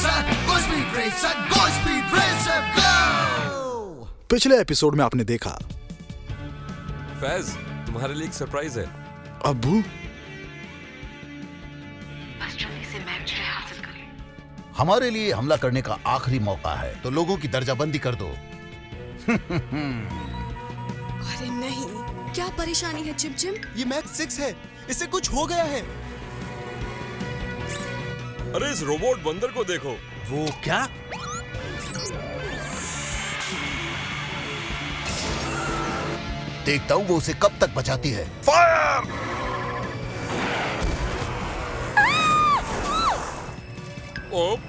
पिछले एपिसोड में आपने देखा फैज, तुम्हारे लिए एक सरप्राइज है। अब्बू, हमारे लिए हमला करने का आखिरी मौका है, तो लोगों की दर्जाबंदी कर दो। अरे नहीं, क्या परेशानी है चिमचिम? ये मैक 6 है, इसे कुछ हो गया है। अरे इस रोबोट बंदर को देखो। वो क्या? देखता हूँ वो उसे कब तक बचाती है। फायर! ओ,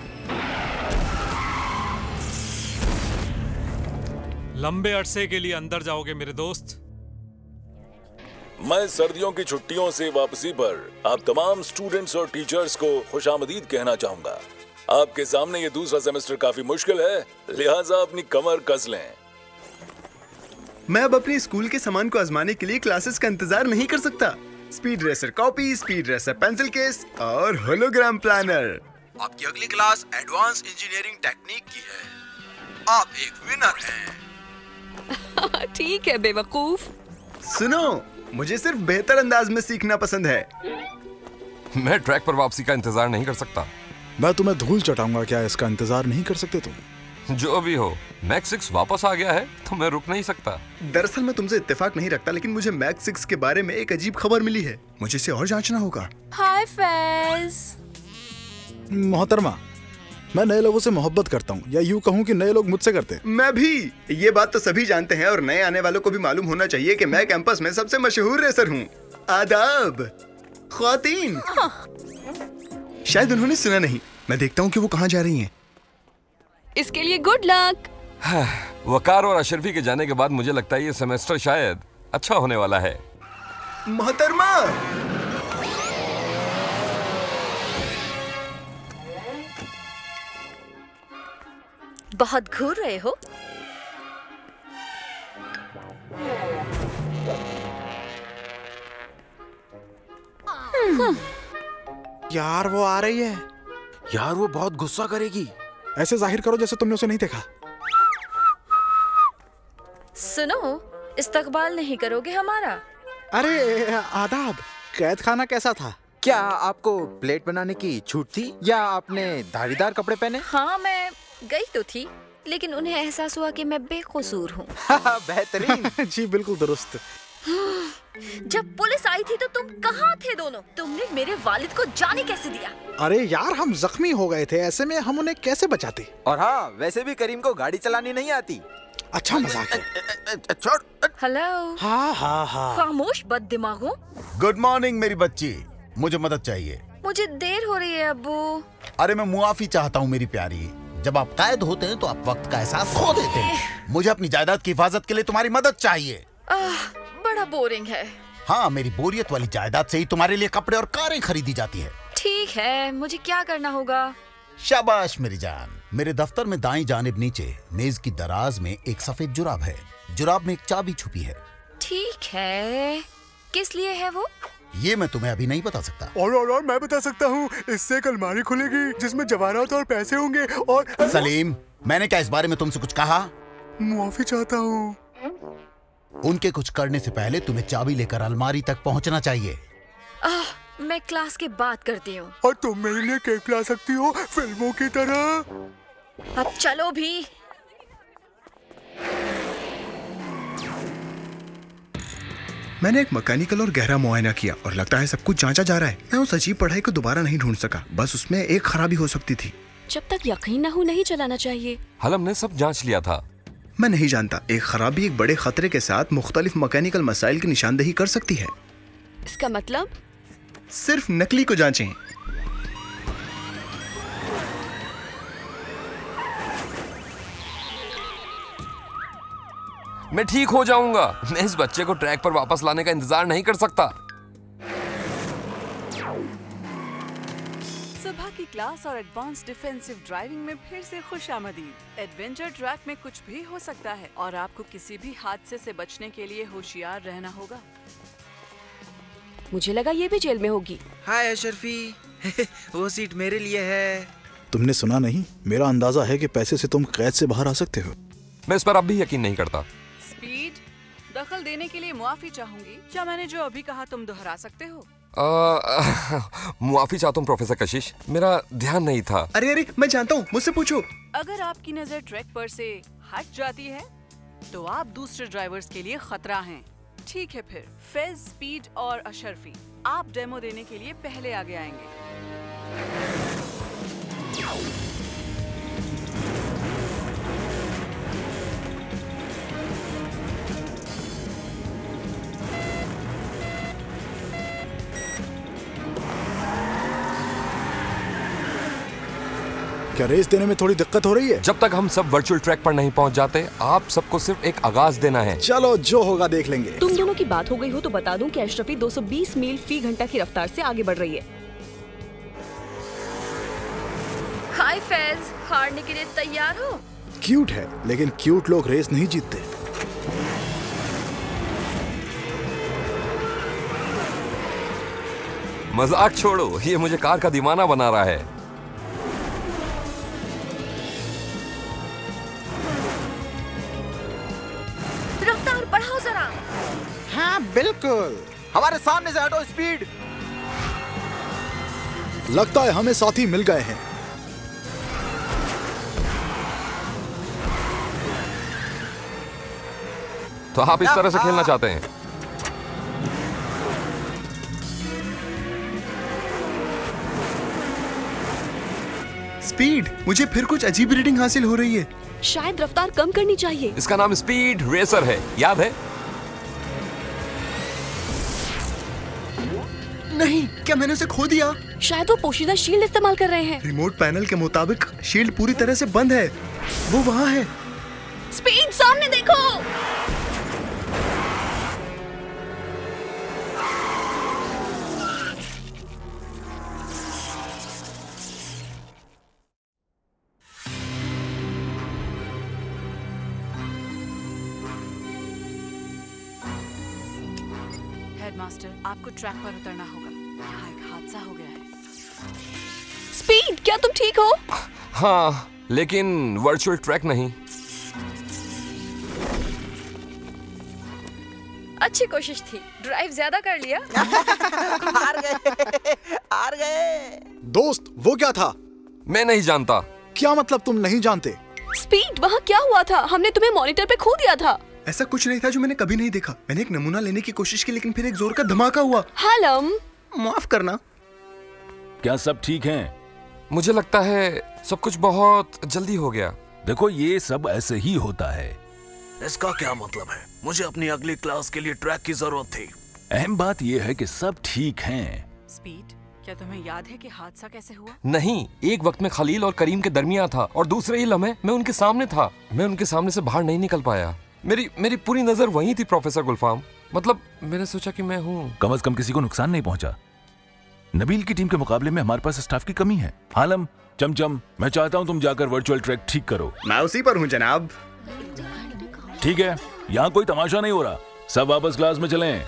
लंबे अरसे के लिए अंदर जाओगे मेरे दोस्त? मैं सर्दियों की छुट्टियों से वापसी पर आप तमाम स्टूडेंट्स और टीचर्स को खुशामदीद कहना चाहूंगा। आपके सामने ये दूसरा सेमेस्टर काफी मुश्किल है, लिहाजा अपनी कमर कस लें। मैं अब अपने स्कूल के सामान को आजमाने के लिए क्लासेस का इंतजार नहीं कर सकता। Speed racer copy, speed racer pencil case और होलोग्राम प्लानर। आपकी अगली क्लास एडवांस इंजीनियरिंग टेक्निक की है। आप एक विनर हैं। ठीक है बेवकूफ। सुनो, मुझे सिर्फ बेहतर अंदाज में सीखना पसंद है। मैं ट्रैक पर वापसी का इंतजार नहीं कर सकता। मैं तुम्हें धूल चटाऊंगा, क्या इसका इंतजार नहीं कर सकते तुम? जो भी हो, मैक 6 वापस आ गया है तो मैं रुक नहीं सकता। दरअसल मैं तुमसे इत्तेफाक नहीं रखता, लेकिन मुझे मैक 6 के बारे में एक अजीब खबर मिली है। मुझे इसे और जांचना होगा। हाय फैज। मोहतरमा, मैं नए लोगों से मोहब्बत करता हूँ, या यूँ कहूँ कि नए लोग मुझसे करते हैं। मैं भी। ये बात तो सभी जानते हैं और नए आने वालों को भी मालूम होना चाहिए कि मैं कैंपस में सबसे मशहूर रेसर हूँ। आदाब ख्वातीन। शायद उन्होंने सुना नहीं। मैं देखता हूँ कि वो कहाँ जा रही हैं। इसके लिए गुड लक। वकार और अशरफी के जाने के बाद मुझे लगता है ये सेमेस्टर शायद अच्छा होने वाला है। मोहतरमा, बहुत घूर रहे हो। यार वो आ रही है। यार वो बहुत गुस्सा करेगी। ऐसे जाहिर करो जैसे तुमने उसे नहीं देखा। सुनो, इस्तकबाल नहीं करोगे हमारा? अरे आदाब, कैद खाना कैसा था? क्या आपको प्लेट बनाने की छूट थी या आपने धारीदार कपड़े पहने? हाँ, मैं गई तो थी, लेकिन उन्हें एहसास हुआ कि मैं बेकसूर हूँ। बेहतरीन। जी बिल्कुल दुरुस्त। जब पुलिस आई थी तो तुम कहाँ थे दोनों? तुमने मेरे वालिद को जाने कैसे दिया? अरे यार, हम जख्मी हो गए थे, ऐसे में हम उन्हें कैसे बचाते? और हाँ, वैसे भी करीम को गाड़ी चलानी नहीं आती। अच्छा मजाक है। छोड़। हेलो। हाँ हाँ हाँ। खामोश बददिमागों। गुड मॉर्निंग मेरी बच्ची, मुझे मदद चाहिए। मुझे देर हो रही है अब्बू। अरे मैं मुआफी चाहता हूँ मेरी प्यारी। जब आप कैद होते हैं तो आप वक्त का एहसास खो देते हैं। मुझे अपनी जायदाद की हिफाजत के लिए तुम्हारी मदद चाहिए। बड़ा बोरिंग है। हाँ, मेरी बोरियत वाली जायदाद से ही तुम्हारे लिए कपड़े और कारें खरीदी जाती है। ठीक है, मुझे क्या करना होगा? शाबाश मेरी जान। मेरे दफ्तर में दाईं जानिब नीचे मेज की दराज में एक सफेद जुराब है। जुराब में एक चाबी छुपी है। ठीक है, किस लिए है वो? ये मैं तुम्हें अभी नहीं बता सकता। और मैं बता सकता हूँ। इससे एक अलमारी खुलेगी जिसमें जवाहरात और पैसे होंगे। और सलीम, मैंने क्या इस बारे में तुमसे कुछ कहा? मुआफी चाहता हूँ। उनके कुछ करने से पहले तुम्हें चाबी लेकर अलमारी तक पहुँचना चाहिए। मैं क्लास के बाद करती हूँ। और तुम मेरे लिए केक ला सकती हो, फिल्मों की तरह। अब चलो भी। मैंने एक मैकेनिकल और गहरा मुआयना किया और लगता है सब कुछ जांचा जा रहा है। मैं उस अजीब पढ़ाई को दोबारा नहीं ढूंढ सका, बस उसमें एक खराबी हो सकती थी। जब तक यकीन न हो नहीं चलाना चाहिए। हलम ने सब जांच लिया था। मैं नहीं जानता, एक खराबी एक बड़े खतरे के साथ मुख्तलिफ मैकेनिकल मसाइल की निशानदेही कर सकती है। इसका मतलब? सिर्फ नकली को जांचें। मैं ठीक हो जाऊंगा। मैं इस बच्चे को ट्रैक पर वापस लाने का इंतजार नहीं कर सकता। सुबह की क्लास और एडवांस डिफेंसिव ड्राइविंग में फिर से खुशामदीद। एडवेंचर ट्रैक में कुछ भी हो सकता है और आपको किसी भी हादसे से बचने के लिए होशियार रहना होगा। मुझे लगा ये भी जेल में होगी। हाय अशरफी। वो सीट मेरे लिए है। तुमने सुना नहीं? मेरा अंदाजा है कि पैसे से तुम कैद से बाहर आ सकते हो। मैं इस पर अब भी यकीन नहीं करता। स्पीड, दखल देने के लिए मुआफी चाहूंगी। क्या मैंने जो अभी कहा तुम दोहरा सकते हो? मुआफी चाहता हूँ प्रोफेसर कशिश, मेरा ध्यान नहीं था। अरे अरे, मैं जानता हूँ, मुझसे पूछो। अगर आपकी नजर ट्रैक पर से हट जाती है तो आप दूसरे ड्राइवर्स के लिए खतरा हैं। ठीक है फिर, फेज, स्पीड और अशरफी, आप डेमो देने के लिए पहले आगे आएंगे। क्या रेस देने में थोड़ी दिक्कत हो रही है? जब तक हम सब वर्चुअल ट्रैक पर नहीं पहुंच जाते, आप सबको सिर्फ एक आगाज देना है। चलो, जो होगा देख लेंगे। तुम दोनों की बात हो गई हो तो बता दूं कि अशरफी 220 मील फी घंटा की रफ्तार से आगे बढ़ रही है। हाय फैज, हारने के लिए तैयार हो? क्यूट है, लेकिन क्यूट लोग रेस नहीं जीतते। मजाक छोड़ो, ये मुझे कार का दीवाना बना रहा है। रफ्तार बढ़ाओ जरा। हाँ बिल्कुल, हमारे सामने से हटो। स्पीड, लगता है हमें साथी मिल गए हैं। तो आप इस तरह से खेलना चाहते हैं? स्पीड, मुझे फिर कुछ अजीब रीडिंग हासिल हो रही है। शायद रफ्तार कम करनी चाहिए। इसका नाम स्पीड रेसर है, याद है? नहीं, क्या मैंने उसे खो दिया? शायद वो पोशीदा शील्ड इस्तेमाल कर रहे हैं। रिमोट पैनल के मुताबिक शील्ड पूरी तरह से बंद है। वो वहाँ है। स्पीड, सामने देखो। हेडमास्टर, आपको ट्रैक पर उतरना होगा। यहाँ एक हादसा हो गया है। स्पीड, क्या तुम ठीक हो? हाँ, लेकिन वर्चुअल ट्रैक नहीं। अच्छी कोशिश थी, ड्राइव ज्यादा कर लिया। हार गए। दोस्त, वो क्या था? मैं नहीं जानता। क्या मतलब तुम नहीं जानते? स्पीड, वहाँ क्या हुआ था? हमने तुम्हें मॉनिटर पे खो दिया था। ऐसा कुछ नहीं था जो मैंने कभी नहीं देखा। मैंने एक नमूना लेने की कोशिश की, लेकिन फिर एक जोर का धमाका हुआ। हालम, माफ करना। क्या सब ठीक हैं? मुझे लगता है सब कुछ बहुत जल्दी हो गया। देखो, ये सब ऐसे ही होता है। इसका क्या मतलब है? मुझे अपनी अगली क्लास के लिए ट्रैक की जरूरत थी। अहम बात यह है कि सब ठीक हैं। स्पीड, क्या तुम्हें याद है कि हादसा कैसे हुआ? नहीं, एक वक्त में खलील और करीम के दरमियान था और दूसरे ही लम्हे मैं उनके सामने था। मैं उनके सामने से बाहर नहीं निकल पाया। मेरी पूरी नजर वहीं थी प्रोफेसर गुलफाम। मतलब मैंने सोचा कि मैं हूँ। कम से कम किसी को नुकसान नहीं पहुंचा। नबील की टीम के मुकाबले में हमारे पास स्टाफ की कमी है। आलम, चमचम, मैं चाहता हूं तुम जाकर वर्चुअल ट्रैक ठीक करो। मैं उसी पर हूँ जनाब। ठीक है, यहाँ कोई तमाशा नहीं हो रहा। सब वापस क्लास में चलें।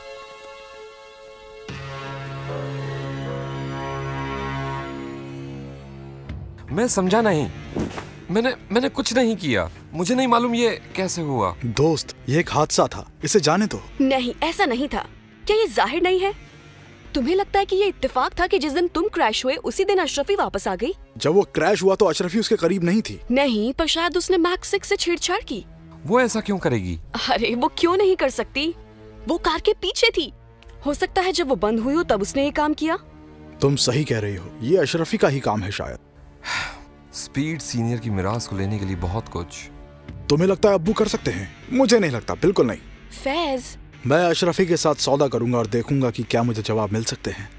मैं समझा नहीं। मैंने कुछ नहीं किया। मुझे नहीं मालूम ये कैसे हुआ। दोस्त, ये एक हादसा था, इसे जाने दो। नहीं, ऐसा नहीं था। क्या ये जाहिर नहीं है? तुम्हें लगता है कि ये इत्तेफाक था कि जिस दिन तुम क्रैश हुए उसी दिन अशरफी वापस आ गई? जब वो क्रैश हुआ तो अशरफी उसके करीब नहीं थी। नहीं, पर शायद उसने मैक्स 6 से छेड़छाड़ की। वो ऐसा क्यों करेगी? अरे वो क्यों नहीं कर सकती? वो कार के पीछे थी। हो सकता है जब वो बंद हुई हो तब उसने ये काम किया। तुम सही कह रही हो, ये अशरफी का ही काम है शायद। स्पीड सीनियर की मिराज को लेने के लिए बहुत कुछ। तुम्हें लगता है अब्बू कर सकते हैं? मुझे नहीं लगता, बिल्कुल नहीं। फैज, मैं अशरफी के साथ सौदा करूंगा और देखूंगा कि क्या मुझे जवाब मिल सकते हैं।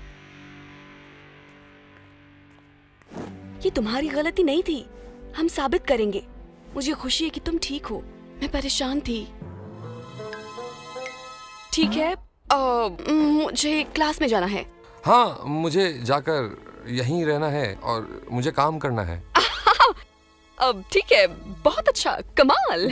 ये तुम्हारी गलती नहीं थी, हम साबित करेंगे। मुझे खुशी है कि तुम ठीक हो। मैं परेशान थी। ठीक है, मुझे क्लास में जाना है। हाँ, मुझे जाकर यहीं रहना है और मुझे काम करना है। अब ठीक है, बहुत अच्छा, कमाल।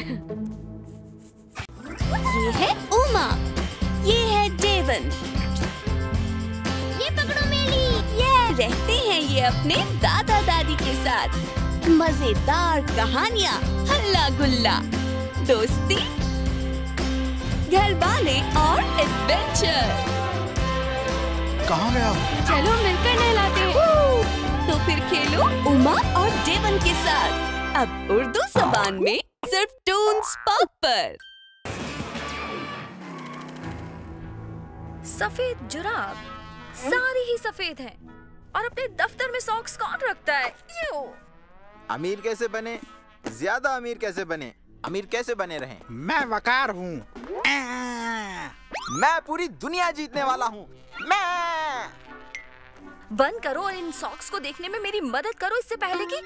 ये है उमा, ये है डेवन, ये पकड़ो मेली, ये रहते हैं ये अपने दादा दादी के साथ। मजेदार कहानियाँ, हल्ला गुल्ला, दोस्ती, घर वाले और एडवेंचर। कहाँ गया? चलो मिलकर नहलाते हैं। तो फिर खेलो उमा और डेवन के साथ, अब उर्दू ज़बान में सिर्फ टून्स पॉप पर। सफेद जुराब सारी ही सफेद हैं और अपने दफ्तर में सॉक्स कौन रखता है? क्यों? अमीर कैसे बने, ज्यादा अमीर कैसे बने, अमीर कैसे बने रहें? मैं वकार हूँ। मैं पूरी दुनिया जीतने वाला हूँ। मैं बंद करो और इन सॉक्स को देखने में मेरी मदद करो इससे पहले कि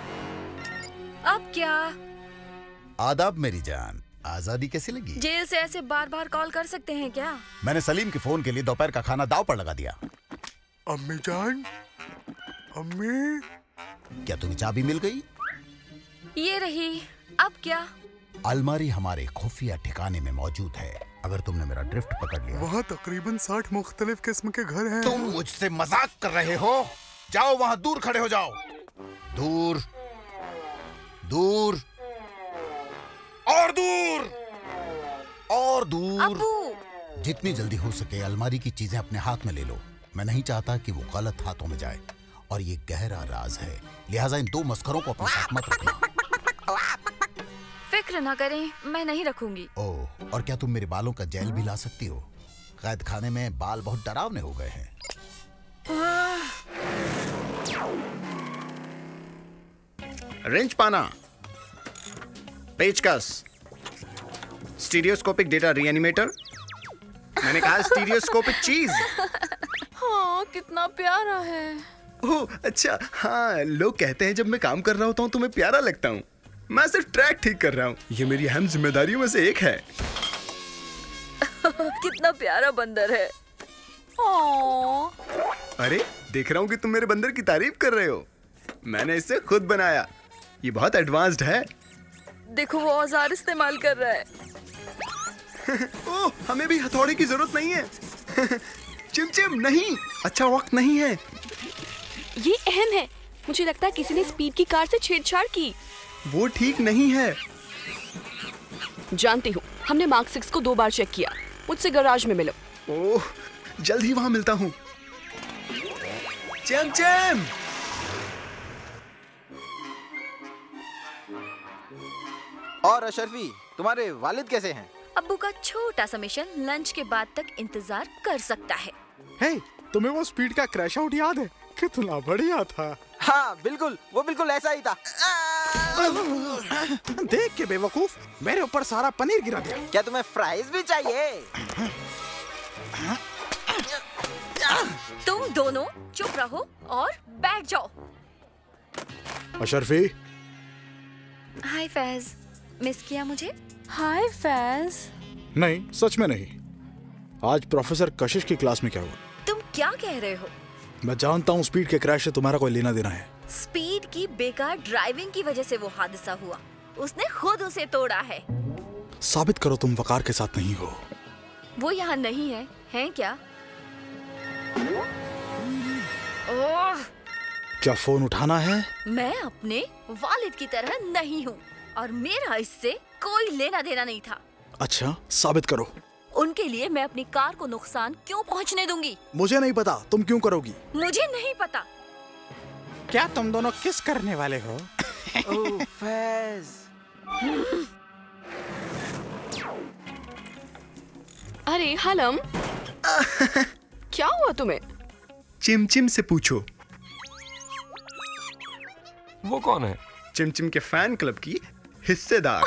अब क्या? आदाब मेरी जान, आजादी कैसी लगी? जेल से ऐसे बार बार कॉल कर सकते हैं क्या? मैंने सलीम के फोन के लिए दोपहर का खाना दाव पर लगा दिया। अम्मी जान, अम्मी, क्या तुम्हें चाबी मिल गई? ये रही। अब क्या? अलमारी हमारे खुफिया ठिकाने में मौजूद है। अगर तुमने मेरा ड्रिफ्ट पकड़ लिया। वहाँ तकरीबन 60 मुख्तलिफ किस्म के घर हैं। तुम मुझसे मजाक कर रहे हो? जाओ वहाँ दूर खड़े हो जाओ। दूर, दूर और दूर और दूर। अब्बू! जितनी जल्दी हो सके अलमारी की चीजें अपने हाथ में ले लो। मैं नहीं चाहता कि वो गलत हाथों में जाए, और ये गहरा राज है, लिहाजा इन दो मस्खरों को अपने साथ मत रखना। फिक्र ना करें, मैं नहीं रखूंगी। ओह, और क्या तुम मेरे बालों का जेल भी ला सकती हो? कैद खाने में बाल बहुत डरावने हो गए हैं। रेंच पाना, पेचकस, स्टीरियोस्कोपिक डेटा रीएनिमेटर। मैंने कहा स्टीरियोस्कोपिक चीज। हाँ, कितना प्यारा है। ओह अच्छा, हाँ, लोग कहते हैं जब मैं काम कर रहा होता हूँ तो मैं प्यारा लगता हूँ। मैं सिर्फ ट्रैक ठीक कर रहा हूँ। ये मेरी अहम जिम्मेदारियों में से एक है। कितना प्यारा बंदर है। अरे, देख रहा हूँ कि तुम मेरे बंदर की तारीफ कर रहे हो। मैंने इसे खुद बनाया। ये बहुत एडवांस्ड है। देखो वो औजार इस्तेमाल कर रहा है। ओह, हमें भी हथौड़े की जरूरत नहीं है। चिमचिम नहीं, अच्छा वक्त नहीं है। ये अहम है। मुझे लगता है किसी ने स्पीड की कार से छेड़छाड़ की। वो ठीक नहीं है। जानती हूँ, हमने मार्क 6 को 2 बार चेक किया। मुझसे गराज में मिलो। ओह, जल्द ही वहां मिलता हूँ। चिमचिम! और अशरफी, तुम्हारे वालिद कैसे हैं? अब्बू का छोटा सा मिशन लंच के बाद तक इंतजार कर सकता है। हे, तुम्हें वो स्पीड का क्रैश आउट याद है? कितना बढ़िया था। हाँ बिल्कुल, वो बिल्कुल ऐसा ही था। देख के बेवकूफ, मेरे ऊपर सारा पनीर गिरा दिया। क्या तुम्हें फ्राइज भी चाहिए? तुम दोनों चुप रहो और बैठ जाओ। अशरफी, हाय फैज, मिस किया मुझे? हाय फैज। नहीं, सच में नहीं। आज प्रोफेसर कशिश की क्लास में क्या हुआ? तुम क्या कह रहे हो? मैं जानता हूँ स्पीड के क्रैश से तुम्हारा कोई लेना देना है। स्पीड की बेकार ड्राइविंग की वजह से वो हादसा हुआ। उसने खुद उसे तोड़ा है। साबित करो तुम वकार के साथ नहीं हो। वो यहाँ नहीं है, हैं क्या? ओह! क्या फोन उठाना है? मैं अपने वालिद की तरह नहीं हूँ और मेरा इससे कोई लेना देना नहीं था। अच्छा, साबित करो। उनके लिए मैं अपनी कार को नुकसान क्यों पहुँचने दूंगी? मुझे नहीं पता, तुम क्यों करोगी? मुझे नहीं पता। क्या तुम दोनों किस करने वाले हो? ओह फैज। अरे हलम, क्या हुआ तुम्हें? चिमचिम से पूछो। वो कौन है? चिमचिम के फैन क्लब की हिस्सेदार।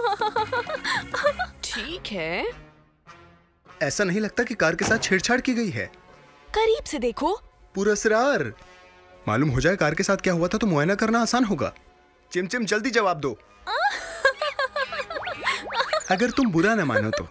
ठीक है। ऐसा नहीं लगता कि कार के साथ छेड़छाड़ की गई है। करीब से देखो। पुरस्कार। मालूम हो जाए कार के साथ क्या हुआ था तो मुआयना करना आसान होगा। चिमचिम जल्दी जवाब दो। अगर तुम बुरा न मानो तो।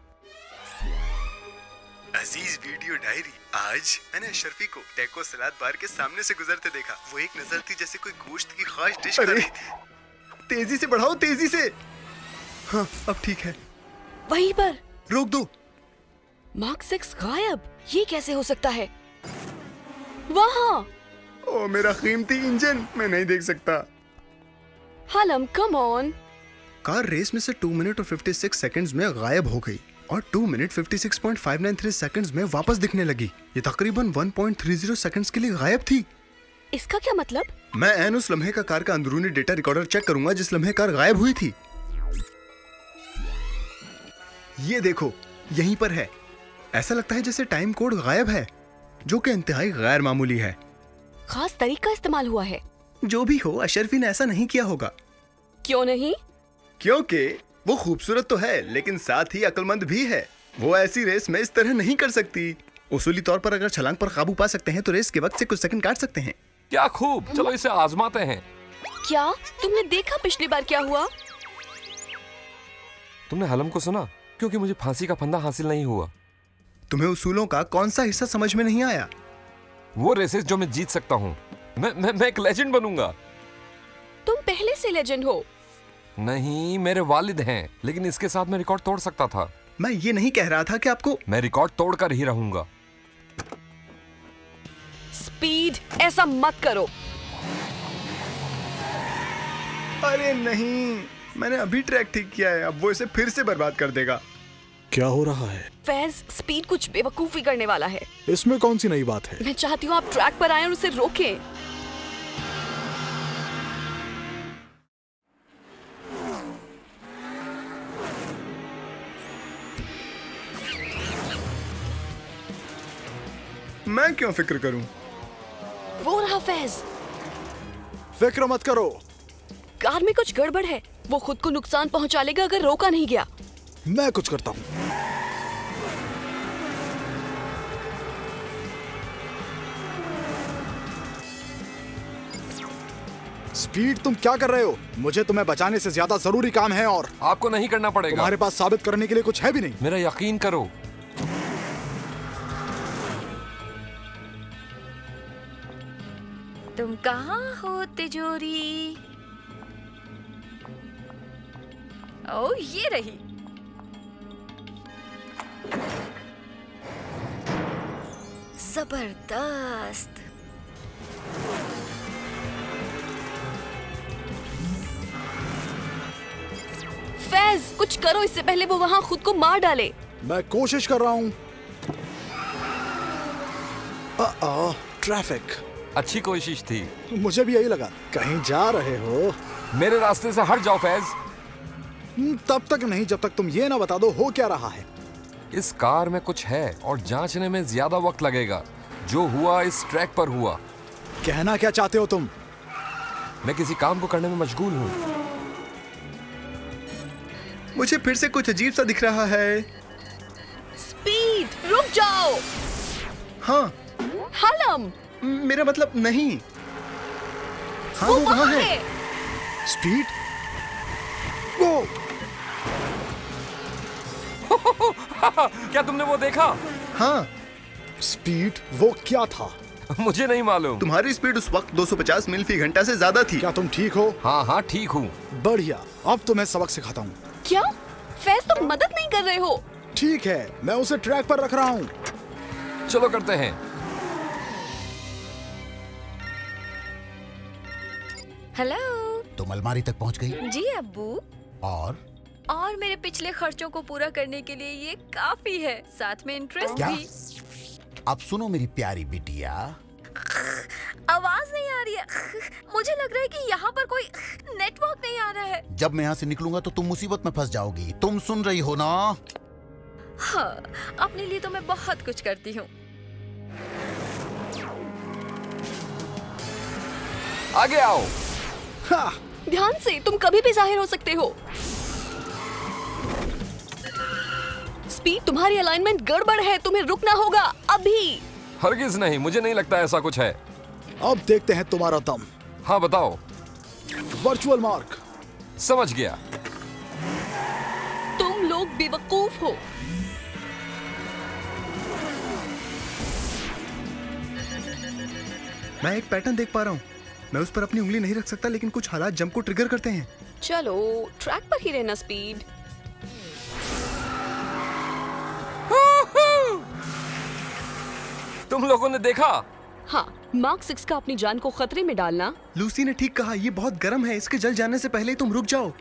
अजीज वीडियो डायरी, आज मैंने अशरफी को टैको सलाद बार के सामने से गुजरते देखा। वो एक नजर थी जैसे कोई गोश्त की खास डिश खा रही थी। तेजी से बढ़ाओ, तेजी से। हाँ, अब ठीक है। वहीं पर रोक दो। मार्क 6 गायब। ये कैसे हो सकता है? वहाँ ओ मेरा कीमती इंजन, मैं नहीं देख सकता। हलम कम ऑन। कार रेस में से 2 मिनट और 56 सेकंड्स में गायब हो गई और 2 मिनट 56.593 सेकंड्स में वापस दिखने लगी। ये तकरीबन 1.30 सेकंड्स के लिए गायब थी। इसका क्या मतलब? मैं ऐन उस लम्हे का कार का अंदरूनी डेटा रिकॉर्डर चेक करूंगा जिस लम्हे कार गायब हुई थी। ये देखो, यहीं पर है। ऐसा लगता है जैसे टाइम कोड गायब है, जो कि इंतहाई गैर मामूली है। खास तरीका इस्तेमाल हुआ है। जो भी हो, अशरफी ने ऐसा नहीं किया होगा। क्यों नहीं? क्योंकि वो खूबसूरत तो है लेकिन साथ ही अक्लमंद भी है। वो ऐसी रेस में इस तरह नहीं कर सकती। उसूली तौर पर अगर छलांग पर काबू पा सकते हैं तो रेस के वक्त से कुछ सेकंड काट सकते हैं। क्या खूब, चलो इसे आजमाते हैं। क्या तुमने देखा पिछली बार क्या हुआ? तुमने हलम को सुना? क्योंकि मुझे फांसी का फंदा हासिल नहीं हुआ। तुम्हें उसूलों का कौन सा हिस्सा समझ में नहीं आया? वो रेसेस जो मैं जीत सकता हूँ। मैं एक लेजेंड बनूंगा। तुम पहले से लेजेंड हो। नहीं, मेरे वालिद हैं, लेकिन इसके साथ मैं रिकॉर्ड तोड़ सकता था। मैं ये नहीं कह रहा था कि आपको। मैं रिकॉर्ड तोड़कर ही रहूंगा। स्पीड, ऐसा मत करो। अरे नहीं, मैंने अभी ट्रैक ठीक किया है, अब वो इसे फिर से बर्बाद कर देगा। क्या हो रहा है? फैज, स्पीड कुछ बेवकूफी करने वाला है। इसमें कौन सी नई बात है? मैं चाहती हूँ आप ट्रैक पर आए और उसे रोकें। मैं क्यों फिक्र करूं? वो रहा फैज। फिक्र मत करो। कार में कुछ गड़बड़ है। वो खुद को नुकसान पहुंचा लेगा अगर रोका नहीं गया। मैं कुछ करता हूं। स्पीड, तुम क्या कर रहे हो? मुझे तुम्हें बचाने से ज्यादा जरूरी काम है और आपको नहीं करना पड़ेगा। तुम्हारे पास साबित करने के लिए कुछ है भी नहीं। मेरा यकीन करो। तुम कहाँ हो तिजोरी? ओ, ये रही। जबरदस्त। फैज, कुछ करो इससे पहले वो वहां खुद को मार डाले। मैं कोशिश कर रहा हूं। ट्रैफिक। अच्छी कोशिश थी। मुझे भी यही लगा। कहीं जा रहे हो? मेरे रास्ते से हट जाओ फैज। तब तक नहीं जब तक तुम ये ना बता दो हो क्या रहा है। इस कार में कुछ है और जांचने में ज्यादा वक्त लगेगा। जो हुआ इस ट्रैक पर हुआ। कहना क्या चाहते हो तुम? मैं किसी काम को करने में मशगूल हूँ। मुझे फिर से कुछ अजीब सा दिख रहा है। स्पीड, रुक जाओ। हाँ। हलम। मेरा मतलब नहीं। हाँ, वो वहाँ है। स्पीड, वो। क्या तुमने वो देखा? हाँ। स्पीड, वो क्या था? मुझे नहीं मालूम। तुम्हारी स्पीड उस वक्त 250 मील फी घंटा से ज्यादा थी। क्या तुम ठीक हो? हाँ, ठीक हूँ। बढ़िया, अब तुम्हें सबक सिखाता हूँ। क्या? फैज, तुम मदद नहीं कर रहे हो। ठीक है, मैं उसे ट्रैक पर रख रहा हूँ। चलो करते हैं। हेलो। तुम अलमारी तक पहुँच गई? जी अब्बू। और मेरे पिछले खर्चों को पूरा करने के लिए ये काफी है, साथ में इंटरेस्ट भी। अब सुनो मेरी प्यारी बिटिया। आवाज नहीं आ रही है। मुझे लग रहा है कि यहाँ पर कोई नेटवर्क नहीं आ रहा है। जब मैं यहाँ से निकलूंगा तो तुम मुसीबत में फंस जाओगी। तुम सुन रही हो ना? हाँ, अपने लिए तो मैं बहुत कुछ करती हूँ। आगे आओ। हाँ। ध्यान से, तुम कभी भी जाहिर हो सकते हो। स्पीड, तुम्हारी अलाइनमेंट गड़बड़ है, तुम्हें रुकना होगा अभी। हरगिज नहीं, मुझे नहीं लगता ऐसा कुछ है। अब देखते हैं तुम्हारा दम। हाँ बताओ। Virtual mark. समझ गया। तुम लोग बेवकूफ हो। मैं एक पैटर्न देख पा रहा हूँ। मैं उस पर अपनी उंगली नहीं रख सकता, लेकिन कुछ हालात जंप को ट्रिगर करते हैं। चलो ट्रैक पर ही रहना स्पीड। तुम लोगों ने देखा? हाँ, मार्क 6 का अपनी जान को खतरे में डालना। लूसी ने ठीक कहा, ये बहुत गर्म है, इसके जल जाने से पहले तुम रुक जाओ।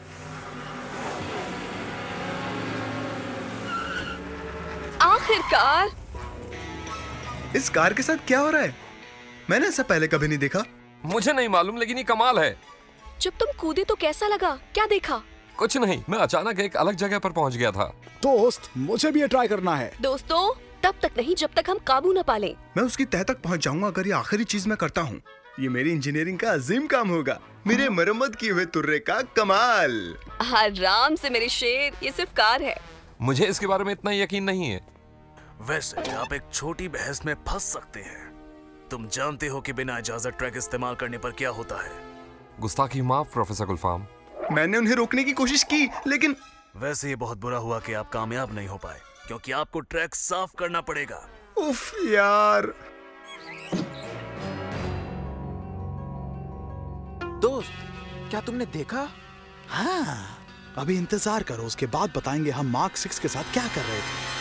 आखिरकार। इस कार के साथ क्या हो रहा है? मैंने ऐसा पहले कभी नहीं देखा। मुझे नहीं मालूम, लेकिन ये कमाल है। जब तुम कूदे तो कैसा लगा? क्या देखा? कुछ नहीं, मैं अचानक एक अलग जगह पर पहुंच गया था। दोस्त, मुझे भी ये ट्राई करना है। दोस्तों, तब तक नहीं जब तक हम काबू न पालें। मैं उसकी तह तक पहुंच जाऊंगा अगर ये आखिरी चीज मैं करता हूँ। ये मेरी इंजीनियरिंग का अजीम काम होगा। मेरे मरम्मत किए हुए तुर्रे का कमाल। आराम से मेरे शेर, ये सिर्फ कार है। मुझे इसके बारे में इतना यकीन नहीं है। वैसे आप एक छोटी बहस में फंस सकते हैं। तुम जानते हो कि बिना इजाजत ट्रैक इस्तेमाल करने पर क्या होता है? गुस्ताखी माफ प्रोफेसर गुलफाम। मैंने उन्हें रोकने की कोशिश की, लेकिन वैसे ये बहुत बुरा हुआ कि आप कामयाब नहीं हो पाए, क्योंकि आपको ट्रैक साफ करना पड़ेगा। उफ यार। दोस्त, क्या तुमने देखा? हाँ, अभी इंतजार करो, उसके बाद बताएंगे हम मार्क 6 के साथ क्या कर रहे थे।